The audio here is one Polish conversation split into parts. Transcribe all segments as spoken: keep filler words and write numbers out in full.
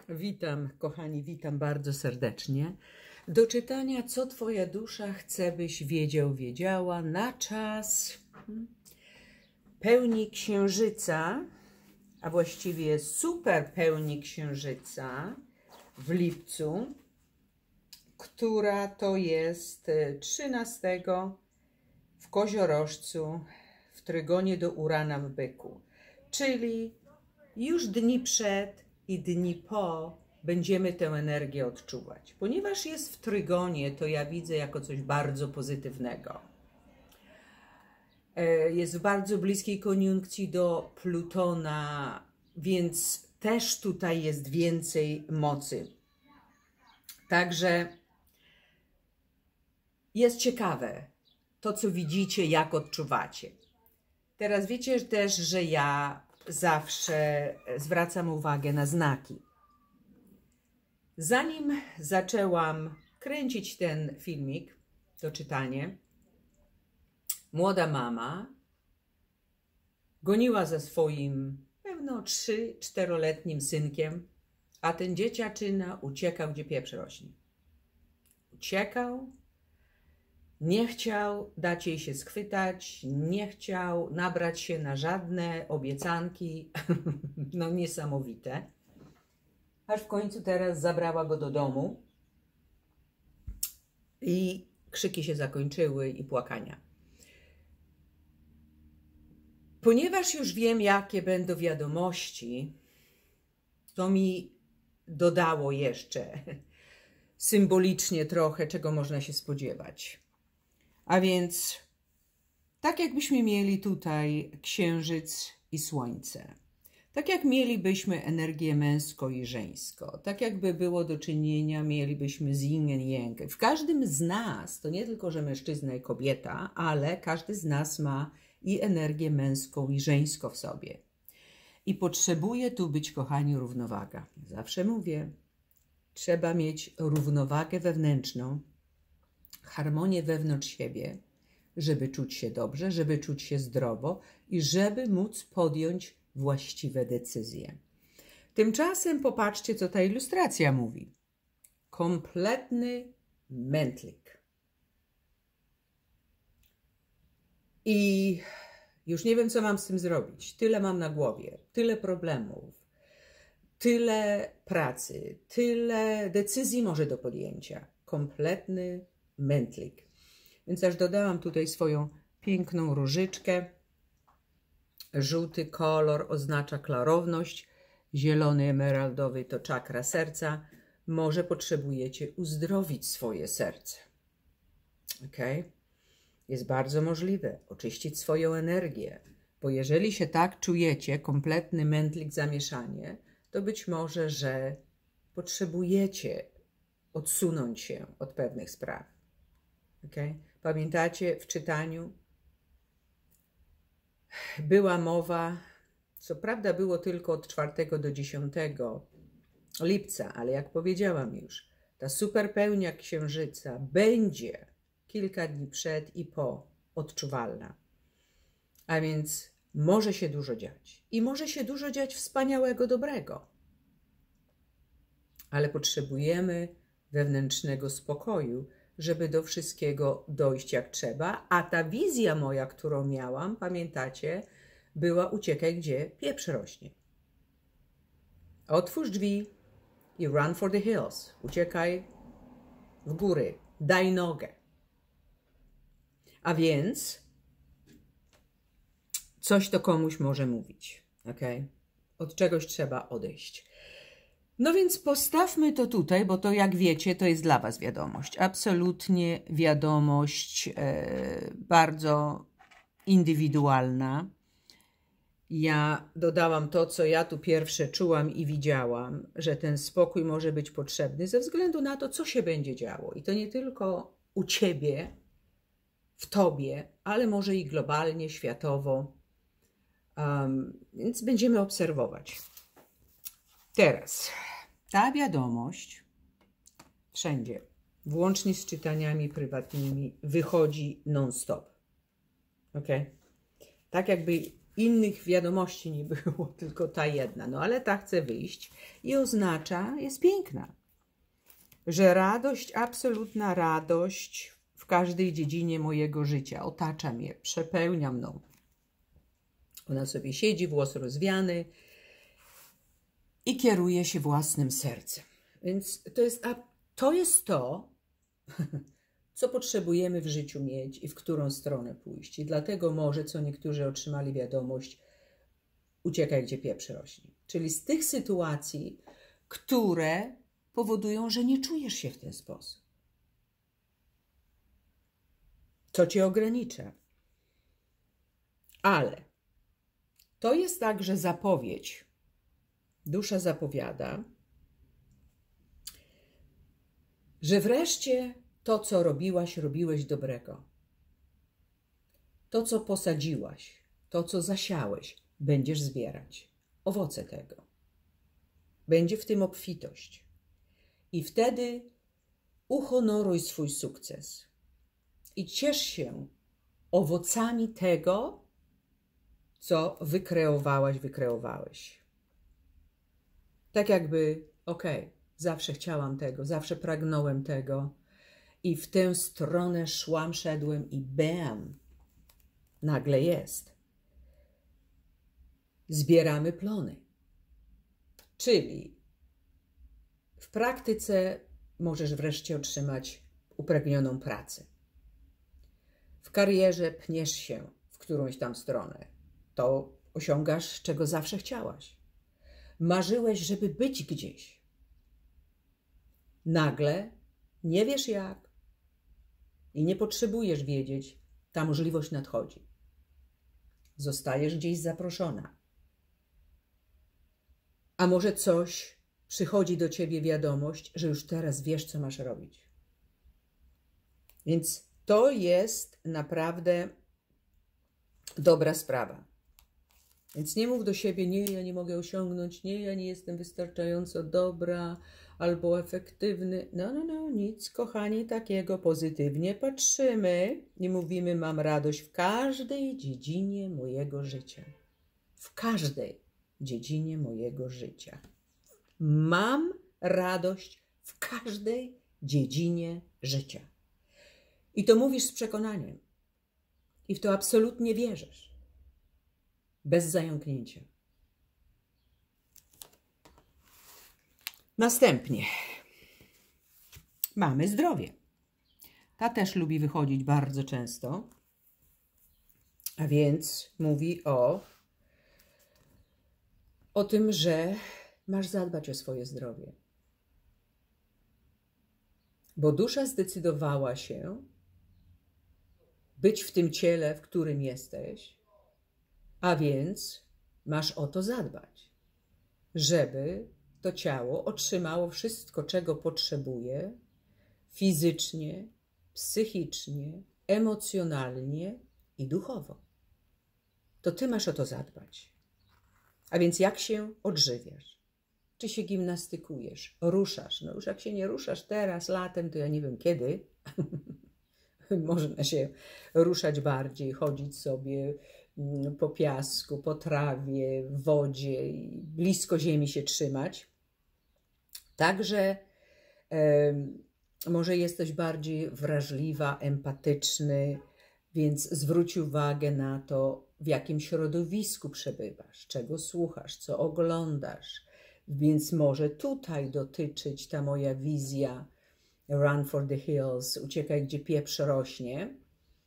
Witam, kochani, witam bardzo serdecznie. Do czytania, co Twoja dusza chce, byś wiedział, wiedziała, na czas pełni księżyca, a właściwie super pełni księżyca w lipcu, która to jest trzynastego w Koziorożcu w trygonie do Urana w Byku, czyli już dni przed i dni po będziemy tę energię odczuwać. Ponieważ jest w trygonie, to ja widzę jako coś bardzo pozytywnego. Jest w bardzo bliskiej koniunkcji do Plutona, więc też tutaj jest więcej mocy. Także jest ciekawe to, co widzicie, jak odczuwacie. Teraz wiecie też, że ja zawsze zwracam uwagę na znaki. Zanim zaczęłam kręcić ten filmik, to czytanie, młoda mama goniła za swoim pewno trzy-czteroletnim synkiem, a ten dzieciaczyna uciekał, gdzie pieprz rośnie. Uciekał, nie chciał dać jej się schwytać, nie chciał nabrać się na żadne obiecanki, no niesamowite. Aż w końcu teraz zabrała go do domu i krzyki się zakończyły i płakania. Ponieważ już wiem, jakie będą wiadomości, to mi dodało jeszcze symbolicznie trochę, czego można się spodziewać. A więc tak jakbyśmy mieli tutaj księżyc i słońce. Tak jak mielibyśmy energię męsko i żeńsko. Tak jakby było do czynienia, mielibyśmy z yin i yang. W każdym z nas, to nie tylko, że mężczyzna i kobieta, ale każdy z nas ma i energię męską i żeńską w sobie. I potrzebuje tu być, kochani, równowaga. Zawsze mówię, trzeba mieć równowagę wewnętrzną, harmonię wewnątrz siebie, żeby czuć się dobrze, żeby czuć się zdrowo i żeby móc podjąć właściwe decyzje. Tymczasem popatrzcie, co ta ilustracja mówi. Kompletny mętlik. I już nie wiem, co mam z tym zrobić. Tyle mam na głowie, tyle problemów, tyle pracy, tyle decyzji może do podjęcia. Kompletny mętlik. Więc aż dodałam tutaj swoją piękną różyczkę. Żółty kolor oznacza klarowność, zielony emeraldowy to czakra serca. Może potrzebujecie uzdrowić swoje serce. Ok? Jest bardzo możliwe oczyścić swoją energię, bo jeżeli się tak czujecie, kompletny mętlik, zamieszanie, to być może, że potrzebujecie odsunąć się od pewnych spraw. Okay? Pamiętacie, w czytaniu była mowa, co prawda było tylko od czwartego do dziesiątego lipca, ale jak powiedziałam już, ta superpełnia księżyca będzie kilka dni przed i po odczuwalna. A więc może się dużo dziać. I może się dużo dziać wspaniałego, dobrego. Ale potrzebujemy wewnętrznego spokoju, żeby do wszystkiego dojść jak trzeba. A ta wizja moja, którą miałam, pamiętacie, była uciekaj, gdzie pieprz rośnie. Otwórz drzwi i run for the hills. Uciekaj w góry. Daj nogę. A więc coś to komuś może mówić. Okay? Od czegoś trzeba odejść. No więc postawmy to tutaj, bo to jak wiecie, to jest dla was wiadomość. Absolutnie wiadomość e, bardzo indywidualna. Ja dodałam to, co ja tu pierwsze czułam i widziałam, że ten spokój może być potrzebny ze względu na to, co się będzie działo. I to nie tylko u ciebie, w tobie, ale może i globalnie, światowo. Um, więc będziemy obserwować. Teraz, ta wiadomość wszędzie, włącznie z czytaniami prywatnymi, wychodzi non-stop. Ok? Tak jakby innych wiadomości nie było, tylko ta jedna. No ale ta chce wyjść i oznacza, jest piękna, że radość, absolutna radość w każdej dziedzinie mojego życia otacza mnie, przepełnia mną. Ona sobie siedzi, włos rozwiany i kieruje się własnym sercem. Więc to jest, a to jest to, co potrzebujemy w życiu mieć i w którą stronę pójść. I dlatego może, co niektórzy otrzymali wiadomość, uciekaj, gdzie pieprz rośnie. Czyli z tych sytuacji, które powodują, że nie czujesz się w ten sposób. To cię ogranicza. Ale to jest także zapowiedź. Dusza zapowiada, że wreszcie to, co robiłaś, robiłeś dobrego. To, co posadziłaś, to, co zasiałeś, będziesz zbierać owoce tego. Będzie w tym obfitość. I wtedy uhonoruj swój sukces i ciesz się owocami tego, co wykreowałaś, wykreowałeś. Tak jakby, okej, okay, zawsze chciałam tego, zawsze pragnąłem tego i w tę stronę szłam, szedłem i bam, nagle jest. Zbieramy plony. Czyli w praktyce możesz wreszcie otrzymać upragnioną pracę. W karierze pniesz się w którąś tam stronę. To osiągasz, czego zawsze chciałaś. Marzyłeś, żeby być gdzieś. Nagle nie wiesz jak i nie potrzebujesz wiedzieć, ta możliwość nadchodzi. Zostajesz gdzieś zaproszona. A może coś przychodzi do ciebie wiadomość, że już teraz wiesz, co masz robić. Więc to jest naprawdę dobra sprawa. Więc nie mów do siebie, nie, ja nie mogę osiągnąć, nie, ja nie jestem wystarczająco dobra albo efektywny. No, no, no, nic, kochani, takiego. Pozytywnie patrzymy i mówimy, mam radość w każdej dziedzinie mojego życia. W każdej dziedzinie mojego życia. Mam radość w każdej dziedzinie życia. I to mówisz z przekonaniem. I w to absolutnie wierzysz. Bez zająknięcia. Następnie mamy zdrowie. Ta też lubi wychodzić bardzo często. A więc mówi o, o tym, że masz zadbać o swoje zdrowie. Bo dusza zdecydowała się być w tym ciele, w którym jesteś, a więc masz o to zadbać, żeby to ciało otrzymało wszystko, czego potrzebuje fizycznie, psychicznie, emocjonalnie i duchowo. To ty masz o to zadbać. A więc jak się odżywiasz? Czy się gimnastykujesz? Ruszasz? No już jak się nie ruszasz teraz, latem, to ja nie wiem kiedy. Można się ruszać bardziej, chodzić sobie po piasku, po trawie, w wodzie i blisko ziemi się trzymać. Także e, może jesteś bardziej wrażliwa, empatyczny, więc zwróć uwagę na to, w jakim środowisku przebywasz, czego słuchasz, co oglądasz. Więc może tutaj dotyczyć ta moja wizja Run for the hills, uciekaj, gdzie pieprz rośnie,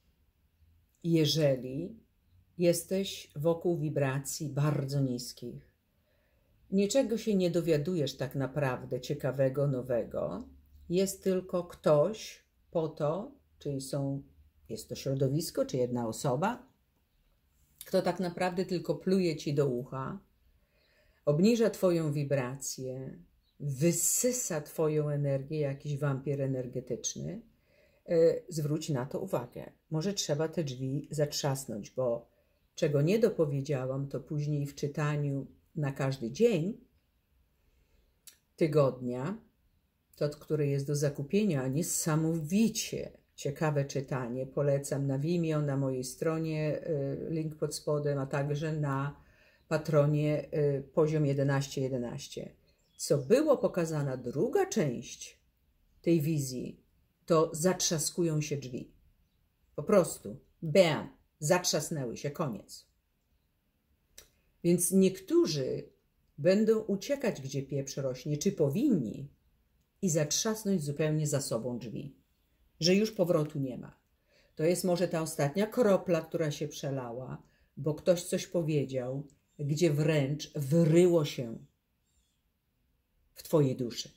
jeżeli jesteś wokół wibracji bardzo niskich. Niczego się nie dowiadujesz tak naprawdę ciekawego, nowego. Jest tylko ktoś po to, czyli są, jest to środowisko, czy jedna osoba, kto tak naprawdę tylko pluje ci do ucha, obniża twoją wibrację, wysysa twoją energię, jakiś wampir energetyczny. Zwróć na to uwagę. Może trzeba te drzwi zatrzasnąć, bo czego nie dopowiedziałam, to później w czytaniu na każdy dzień tygodnia, to, który jest do zakupienia, niesamowicie ciekawe czytanie. Polecam na Vimeo, na mojej stronie, link pod spodem, a także na Patronie poziom jedenaście jedenaście. Co było pokazana druga część tej wizji, to zatrzaskują się drzwi. Po prostu, bam, zatrzasnęły się, koniec. Więc niektórzy będą uciekać, gdzie pieprz rośnie, czy powinni, i zatrzasnąć zupełnie za sobą drzwi, że już powrotu nie ma. To jest może ta ostatnia kropla, która się przelała, bo ktoś coś powiedział, gdzie wręcz wyryło się w twojej duszy.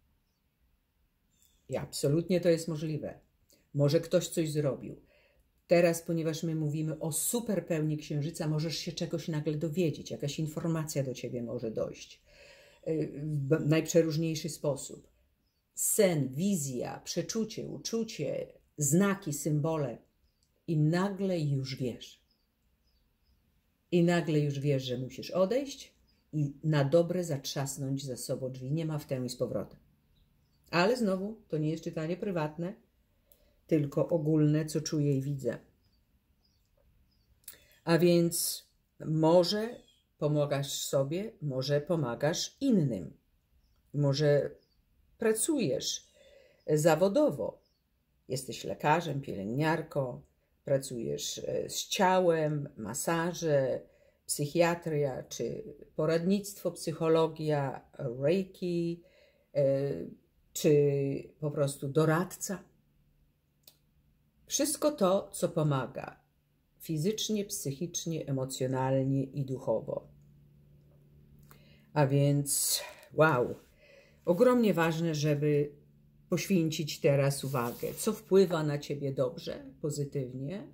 I absolutnie to jest możliwe. Może ktoś coś zrobił. Teraz, ponieważ my mówimy o superpełni księżyca, możesz się czegoś nagle dowiedzieć, jakaś informacja do ciebie może dojść w najprzeróżniejszy sposób. Sen, wizja, przeczucie, uczucie, znaki, symbole i nagle już wiesz. I nagle już wiesz, że musisz odejść i na dobre zatrzasnąć za sobą drzwi. Nie ma w tę i z powrotem. Ale znowu, to nie jest czytanie prywatne, tylko ogólne, co czuję i widzę. A więc może pomagasz sobie, może pomagasz innym. Może pracujesz zawodowo. Jesteś lekarzem, pielęgniarką, pracujesz z ciałem, masaże, psychiatria, czy poradnictwo, psychologia, reiki, czy po prostu doradca. Wszystko to, co pomaga fizycznie, psychicznie, emocjonalnie i duchowo. A więc, wow, ogromnie ważne, żeby poświęcić teraz uwagę, co wpływa na ciebie dobrze, pozytywnie,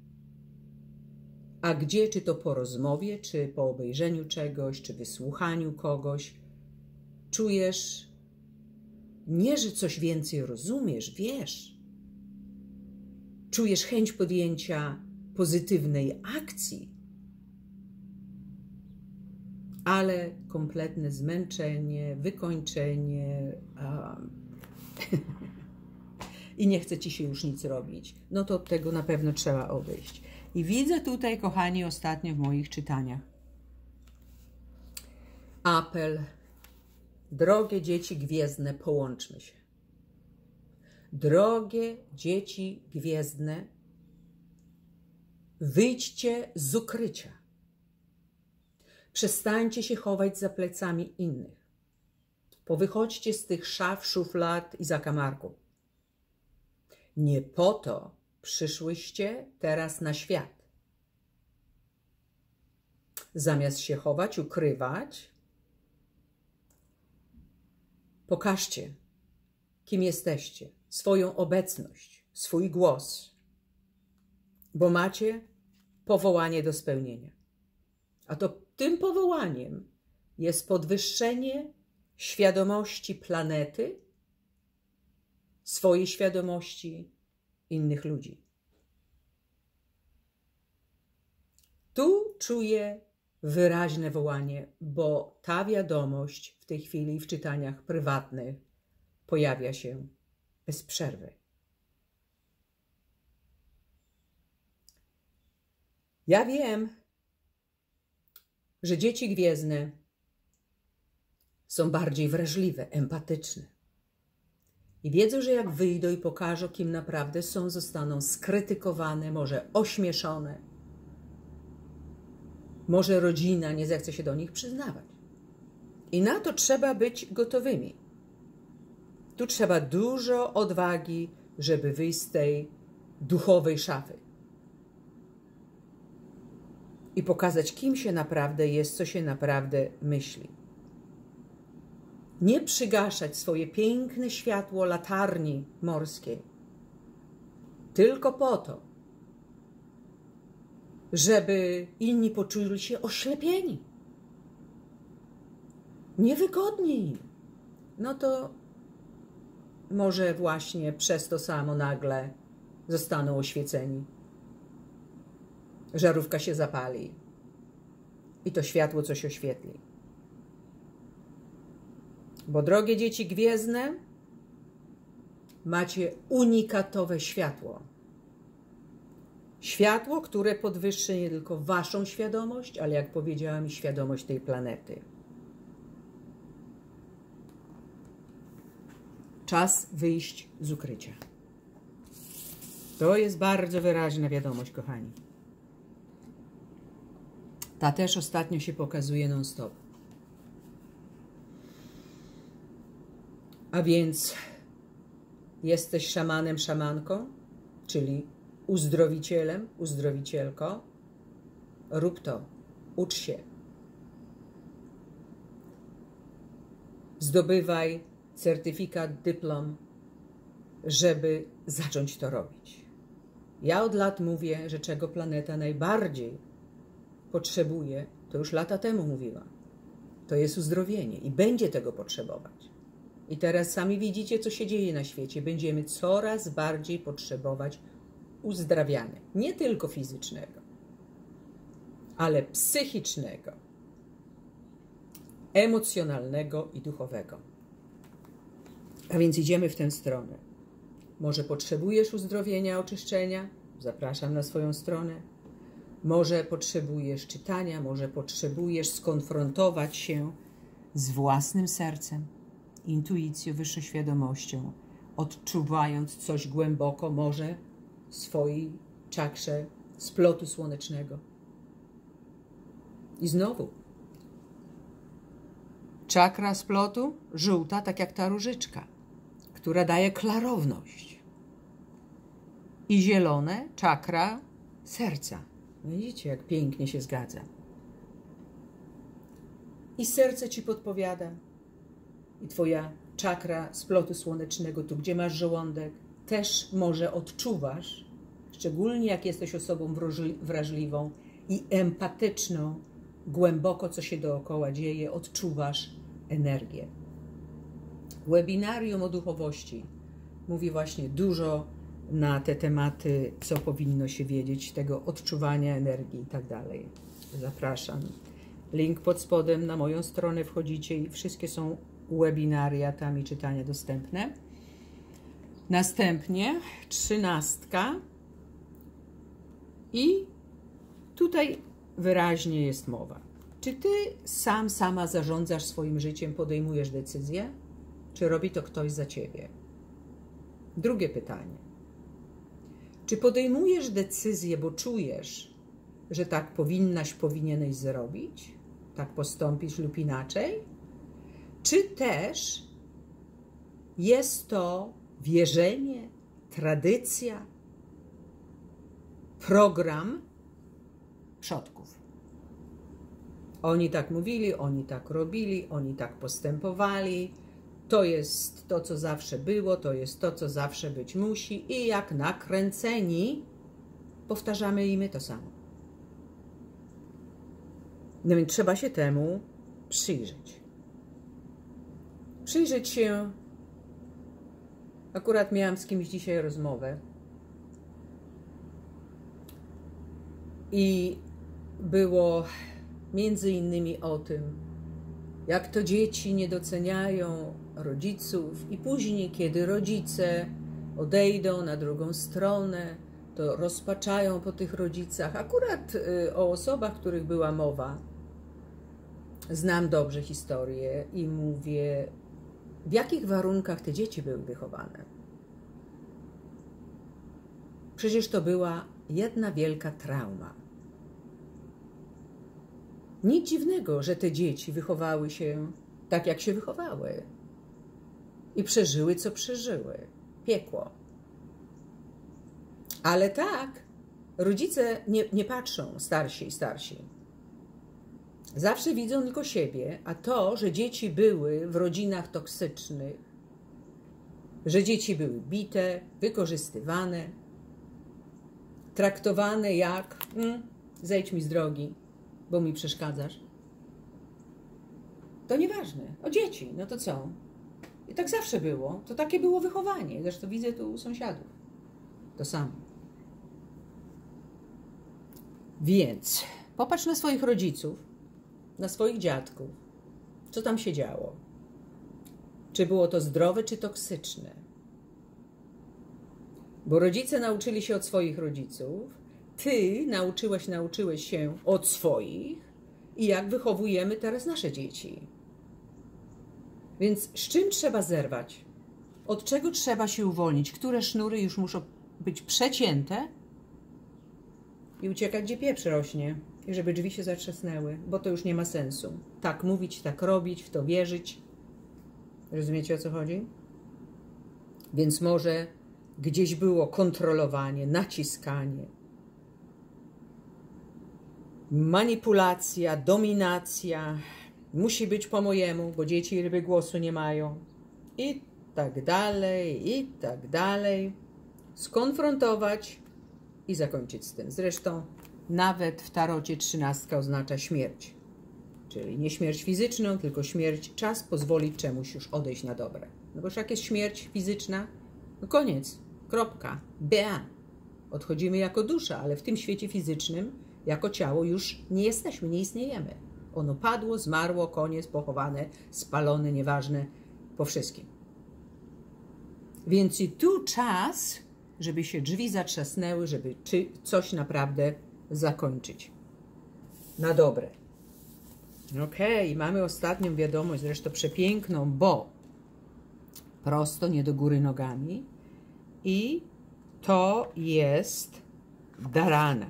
a gdzie, czy to po rozmowie, czy po obejrzeniu czegoś, czy wysłuchaniu kogoś, czujesz nie, że coś więcej rozumiesz, wiesz, czujesz chęć podjęcia pozytywnej akcji, ale kompletne zmęczenie, wykończenie um, i nie chce ci się już nic robić. No to od tego na pewno trzeba odejść. I widzę tutaj, kochani, ostatnio w moich czytaniach apel: drogie dzieci gwiezdne, połączmy się. Drogie dzieci gwiezdne, wyjdźcie z ukrycia. Przestańcie się chować za plecami innych. Powychodźcie z tych szaf, szuflad i zakamarków. Nie po to przyszłyście teraz na świat. Zamiast się chować, ukrywać, pokażcie, kim jesteście, swoją obecność, swój głos, bo macie powołanie do spełnienia. A to tym powołaniem jest podwyższenie świadomości planety, swojej świadomości, innych ludzi. Tu czuję wyraźne wołanie, bo ta wiadomość w tej chwili w czytaniach prywatnych pojawia się bez przerwy. Ja wiem, że dzieci gwiezdne są bardziej wrażliwe, empatyczne. I wiedzą, że jak wyjdą i pokażą, kim naprawdę są, zostaną skrytykowane, może ośmieszone. Może rodzina nie zechce się do nich przyznawać. I na to trzeba być gotowymi. Tu trzeba dużo odwagi, żeby wyjść z tej duchowej szafy. I pokazać, kim się naprawdę jest, co się naprawdę myśli. Nie przygaszać swoje piękne światło latarni morskiej tylko po to, żeby inni poczuli się oślepieni. Niewygodnie im. No to może właśnie przez to samo nagle zostaną oświeceni. Żarówka się zapali i to światło coś oświetli. Bo drogie dzieci gwiezdne, macie unikatowe światło. Światło, które podwyższy nie tylko waszą świadomość, ale jak powiedziałam, i świadomość tej planety. Czas wyjść z ukrycia. To jest bardzo wyraźna wiadomość, kochani. Ta też ostatnio się pokazuje non-stop. A więc jesteś szamanem, szamanką, czyli uzdrowicielem, uzdrowicielką. Rób to. Ucz się. Zdobywaj certyfikat, dyplom, żeby zacząć to robić. Ja od lat mówię, że czego planeta najbardziej potrzebuje, to już lata temu mówiłam. To jest uzdrowienie i będzie tego potrzebować. I teraz sami widzicie, co się dzieje na świecie. Będziemy coraz bardziej potrzebować uzdrawiania. Nie tylko fizycznego, ale psychicznego, emocjonalnego i duchowego. A więc idziemy w tę stronę. Może potrzebujesz uzdrowienia, oczyszczenia? Zapraszam na swoją stronę. Może potrzebujesz czytania, może potrzebujesz skonfrontować się z własnym sercem, intuicją, wyższą świadomością, odczuwając coś głęboko, może w swojej czakrze splotu słonecznego. I znowu, czakra splotu żółta, tak jak ta różyczka, która daje klarowność. I zielone, czakra serca. Widzicie, jak pięknie się zgadza. I serce ci podpowiada. I twoja czakra splotu słonecznego, tu gdzie masz żołądek, też może odczuwasz, szczególnie jak jesteś osobą wrażliwą i empatyczną, głęboko co się dookoła dzieje, odczuwasz energię. Webinarium o duchowości mówi właśnie dużo na te tematy, co powinno się wiedzieć, tego odczuwania energii i tak dalej. Zapraszam. Link pod spodem, na moją stronę wchodzicie i wszystkie są webinaria tam i czytania dostępne. Następnie trzynastka i tutaj wyraźnie jest mowa. Czy ty sam, sama zarządzasz swoim życiem, podejmujesz decyzje, czy robi to ktoś za ciebie? Drugie pytanie. Czy podejmujesz decyzję, bo czujesz, że tak powinnaś, powinieneś zrobić, tak postąpić lub inaczej? Czy też jest to wierzenie, tradycja, program przodków? Oni tak mówili, oni tak robili, oni tak postępowali. To jest to, co zawsze było, to jest to, co zawsze być musi i jak nakręceni powtarzamy i my to samo. No więc trzeba się temu przyjrzeć. Przyjrzeć się. Akurat miałam z kimś dzisiaj rozmowę i było między innymi o tym, jak to dzieci nie doceniają rodziców i później, kiedy rodzice odejdą na drugą stronę, to rozpaczają po tych rodzicach. Akurat y, o osobach, których była mowa, znam dobrze historię i mówię, w jakich warunkach te dzieci były wychowane. Przecież to była jedna wielka trauma. Nic dziwnego, że te dzieci wychowały się tak, jak się wychowały. I przeżyły, co przeżyły. Piekło. Ale tak, rodzice nie, nie patrzą, starsi i starsi. Zawsze widzą tylko siebie, a to, że dzieci były w rodzinach toksycznych, że dzieci były bite, wykorzystywane, traktowane jak mm, zejdź mi z drogi, bo mi przeszkadzasz. To nieważne. O dzieci, no to co? I tak zawsze było. To takie było wychowanie. Zresztą widzę tu u sąsiadów. To samo. Więc popatrz na swoich rodziców, na swoich dziadków. Co tam się działo? Czy było to zdrowe, czy toksyczne? Bo rodzice nauczyli się od swoich rodziców, ty nauczyłaś, nauczyłeś się od swoich i jak wychowujemy teraz nasze dzieci. Więc z czym trzeba zerwać? Od czego trzeba się uwolnić? Które sznury już muszą być przecięte i uciekać, gdzie pieprz rośnie, i żeby drzwi się zatrzasnęły, bo to już nie ma sensu. Tak mówić, tak robić, w to wierzyć. Rozumiecie, o co chodzi? Więc może gdzieś było kontrolowanie, naciskanie, manipulacja, dominacja. Musi być po mojemu, bo dzieci ryby głosu nie mają. I tak dalej, i tak dalej. Skonfrontować i zakończyć z tym. Zresztą nawet w tarocie trzynastka oznacza śmierć. Czyli nie śmierć fizyczną, tylko śmierć. Czas pozwolić czemuś już odejść na dobre. No bo już jak jest śmierć fizyczna, no koniec, kropka, bea. Odchodzimy jako dusza, ale w tym świecie fizycznym jako ciało już nie jesteśmy, nie istniejemy. Ono padło, zmarło, koniec, pochowane, spalone, nieważne, po wszystkim. Więc i tu czas, żeby się drzwi zatrzasnęły, żeby coś naprawdę zakończyć. Na dobre. Okej, okay, mamy ostatnią wiadomość, zresztą przepiękną, bo prosto, nie do góry nogami. I to jest dharana.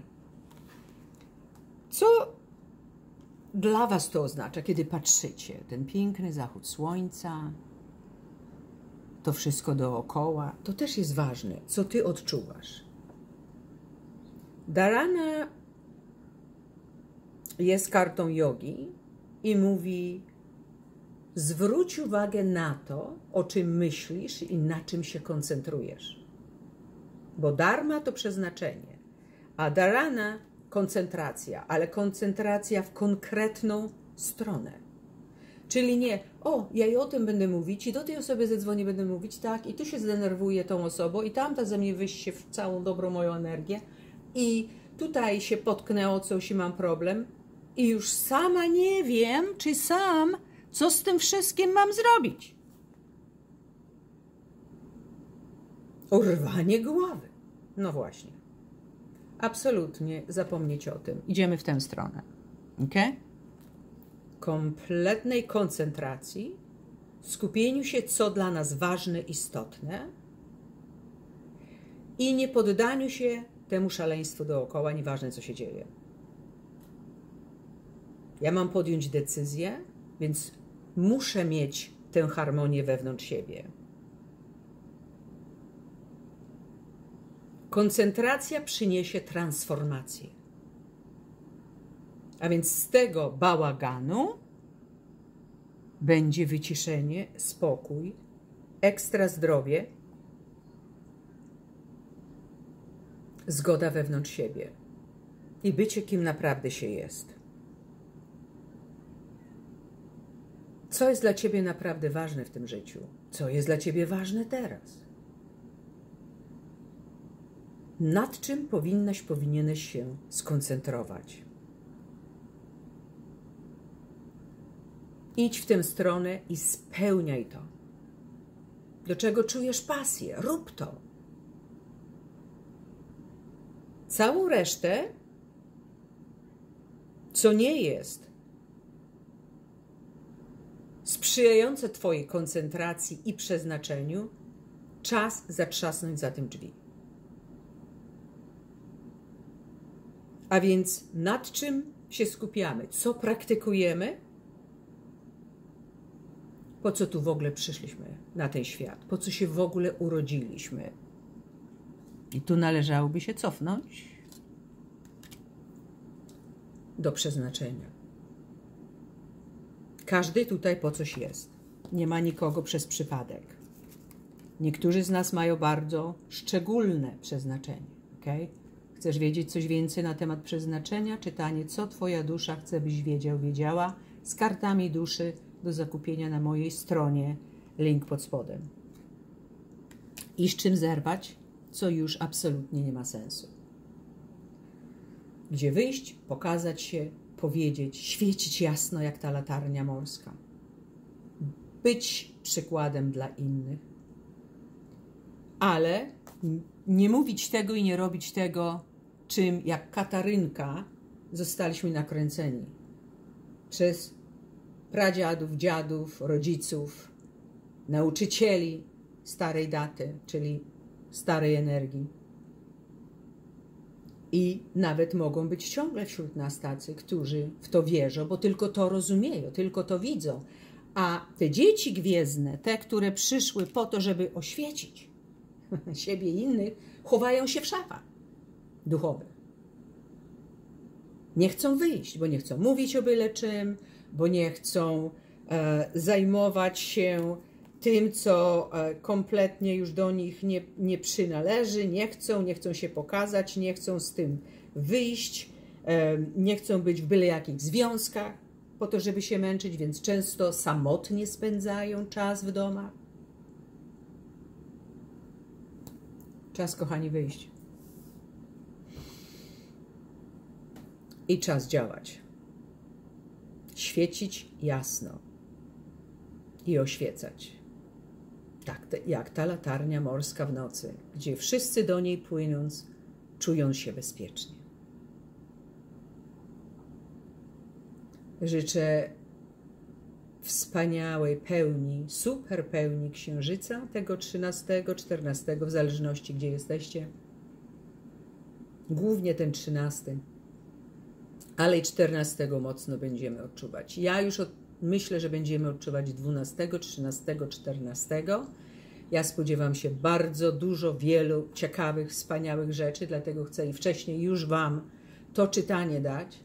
Co dla was to oznacza, kiedy patrzycie? Ten piękny zachód słońca, to wszystko dookoła, to też jest ważne, co ty odczuwasz. Dharana jest kartą jogi i mówi: zwróć uwagę na to, o czym myślisz i na czym się koncentrujesz. Bo dharma to przeznaczenie, a dharana koncentracja, ale koncentracja w konkretną stronę. Czyli nie, o, ja i o tym będę mówić i do tej osoby zadzwonię, będę mówić tak i tu się zdenerwuję tą osobą i tamta ze mnie wyście w całą dobrą moją energię i tutaj się potknę o coś i mam problem i już sama nie wiem, czy sam, co z tym wszystkim mam zrobić. Urwanie głowy. No właśnie. Absolutnie zapomnieć o tym. Idziemy w tę stronę. Ok? Kompletnej koncentracji, skupieniu się, co dla nas ważne, istotne i nie poddaniu się temu szaleństwu dookoła, nieważne co się dzieje. Ja mam podjąć decyzję, więc muszę mieć tę harmonię wewnątrz siebie. Koncentracja przyniesie transformację. A więc z tego bałaganu będzie wyciszenie, spokój, ekstra zdrowie, zgoda wewnątrz siebie i bycie, kim naprawdę się jest. Co jest dla ciebie naprawdę ważne w tym życiu? Co jest dla ciebie ważne teraz? Nad czym powinnaś, powinieneś się skoncentrować? Idź w tę stronę i spełniaj to. Do czego czujesz pasję? Rób to. Całą resztę, co nie jest sprzyjające twojej koncentracji i przeznaczeniu, czas zatrzasnąć za tym drzwi. A więc nad czym się skupiamy? Co praktykujemy? Po co tu w ogóle przyszliśmy na ten świat? Po co się w ogóle urodziliśmy? I tu należałoby się cofnąć do przeznaczenia. Każdy tutaj po coś jest. Nie ma nikogo przez przypadek. Niektórzy z nas mają bardzo szczególne przeznaczenie. Okay? Chcesz wiedzieć coś więcej na temat przeznaczenia? Czytanie, co twoja dusza chce, byś wiedział, wiedziała, z kartami duszy do zakupienia na mojej stronie. Link pod spodem. I z czym zerwać, co już absolutnie nie ma sensu. Gdzie wyjść, pokazać się, powiedzieć, świecić jasno jak ta latarnia morska. Być przykładem dla innych. Ale Nie mówić tego i nie robić tego, czym jak Katarynka zostaliśmy nakręceni przez pradziadów, dziadów, rodziców, nauczycieli starej daty, czyli starej energii. I nawet mogą być ciągle wśród nas tacy, którzy w to wierzą, bo tylko to rozumieją, tylko to widzą. A te dzieci gwiezdne, te, które przyszły po to, żeby oświecić siebie i innych, chowają się w szafach duchowych. Nie chcą wyjść, bo nie chcą mówić o byle czym, bo nie chcą e, zajmować się tym, co e, kompletnie już do nich nie, nie przynależy, nie chcą, nie chcą się pokazać, nie chcą z tym wyjść, e, nie chcą być w byle jakich związkach po to, żeby się męczyć, więc często samotnie spędzają czas w domach. Czas, kochani, wyjść. I czas działać. Świecić jasno i oświecać. Tak jak ta latarnia morska w nocy, gdzie wszyscy do niej płynąc czują się bezpiecznie. Życzę wspaniałej pełni, super pełni księżyca, tego trzynastego, czternastego, w zależności gdzie jesteście. Głównie ten trzynasty. Ale i czternastego mocno będziemy odczuwać. Ja już od, myślę, że będziemy odczuwać dwunastego, trzynastego, czternastego. Ja spodziewam się bardzo dużo, wielu ciekawych, wspaniałych rzeczy, dlatego chcę i wcześniej już Wam to czytanie dać,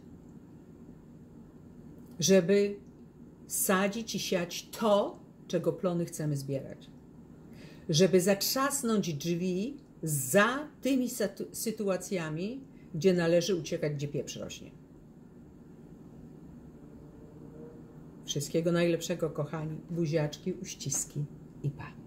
żeby sadzić i siać to, czego plony chcemy zbierać. Żeby zatrzasnąć drzwi za tymi sytuacjami, gdzie należy uciekać, gdzie pieprz rośnie. Wszystkiego najlepszego, kochani. Buziaczki, uściski i pa.